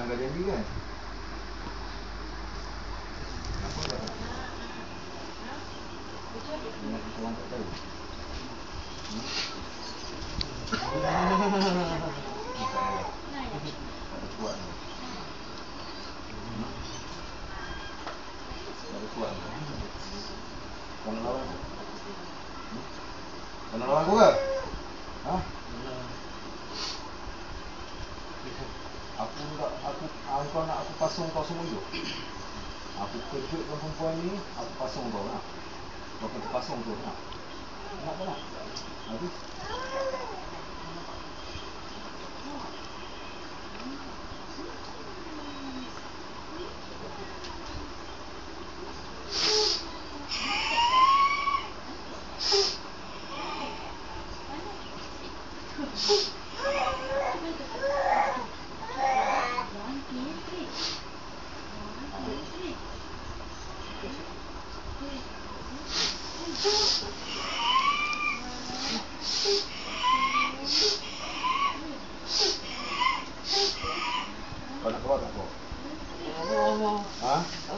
melanggar janji kan? Kenapa tak tahu? Ingat kawan tak tahu? Tak kuat lah. Tak kuat lah. Kau nak lawan aku? Kau nak lawan aku ke? Ha? Kau nak aku pasung kau semua hidup? Aku kejutkan perempuan ni, aku pasung kau nak? Kau kena pasung tu nak? Nak tak nak? Habis? Kau nak keluar tak kau? Ha?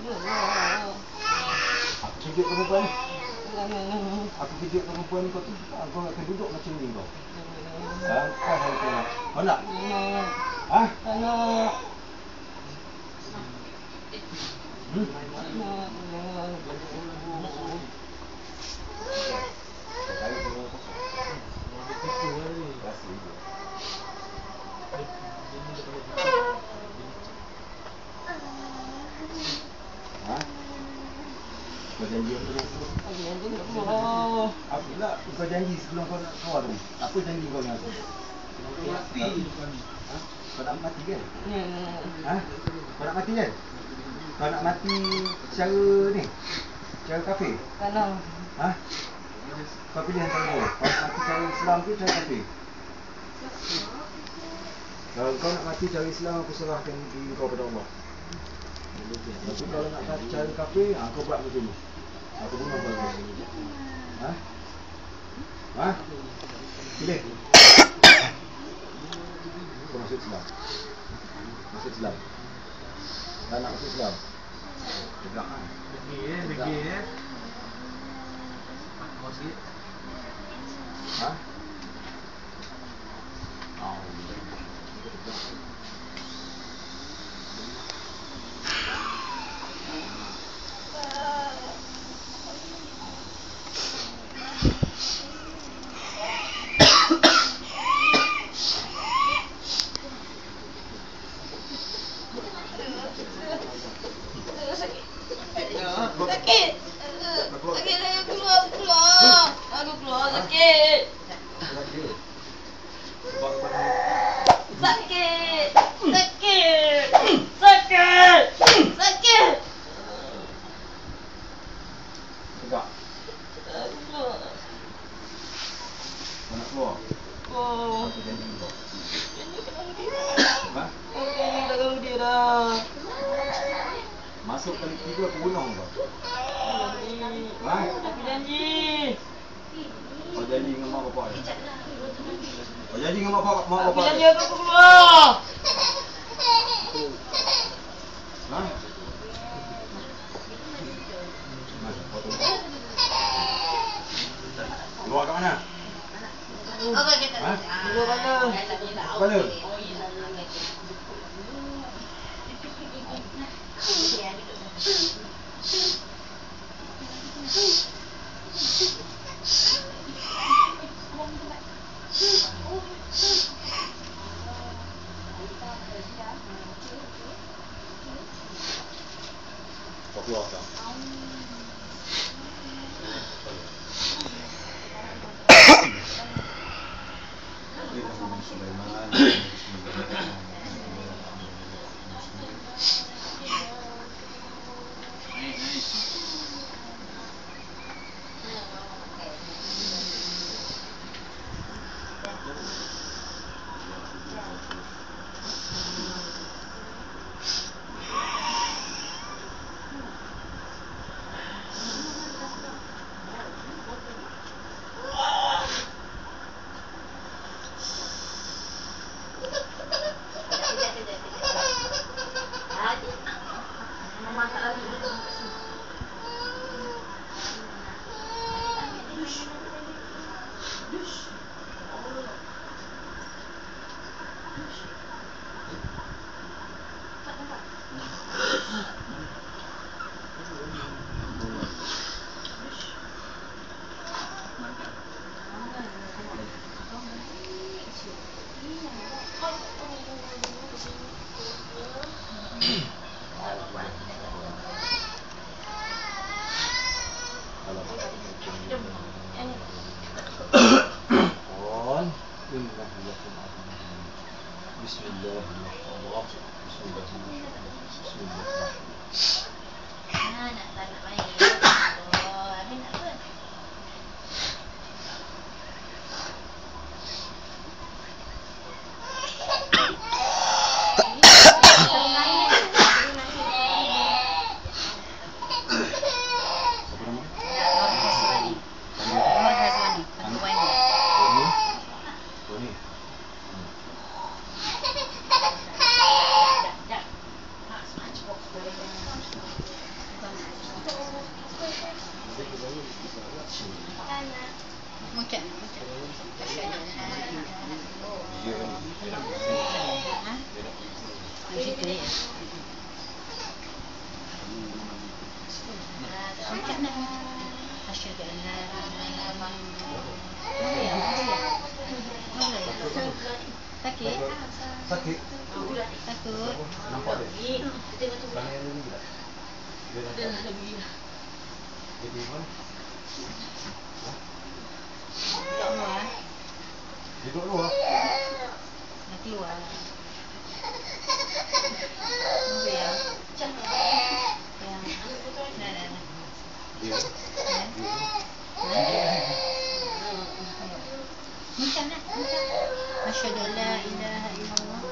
Aku kejut perempuan ni. Aku kejut perempuan ni, kau akan duduk macam ni kau. Kau harus keluar. Kau nak? Ha? Kau janji apa nak keluar? Apa pula kau janji sebelum kau nak keluar tadi? Apa janji kau dengan aku? Mati. Ha? Kau nak mati kan? Ha? Kau nak mati kan? Kau nak mati secara ni? Secara kafir? Tak nak. Ha? Kau pilih antara dua. Kau nak mati cara Islam ke cara kafir? Kalau kau nak mati cara Islam, aku serahkan diri kau kepada Allah. Tapi kalau nak cara kafir, kau buat macam ni. Aku bunuh kau. Ha? Ha? Pilih. Kau masuk Islam. Masuk Islam. Tak nak masuk Islam. Tegak kan? Degil. Ha? Sakit saya keluar. Aku keluar sakit. Sakit. Tegak. Kau nak keluar? Apa janji kau? Ha? Janji tak ganggu dia dah. Masuk kali 3 aku bunuh kau. Ha? Aku janji. Kau janji dengan mak bapak dia? Kau janji dengan mak bapak Aku janji dia? aku keluar. Ha? Keluar kat mana? Ha? Keluar mana? Mana? Kau keluar tak? Bismillahirrahmanirrahim. Bismillahirrahmanirrahim. Nak tak nak main. Oh, habis nak apa? Sakit? Sakit? Takut? Nampak dia? Tangan dia ni tak? Dia nampak? Dia pergi mana? Duduk luar. Dia duduk luar? Nak keluar. Tunggu ya. Ya. Dah. Dia? Macam nak? Asyhadu an la ilaha illallah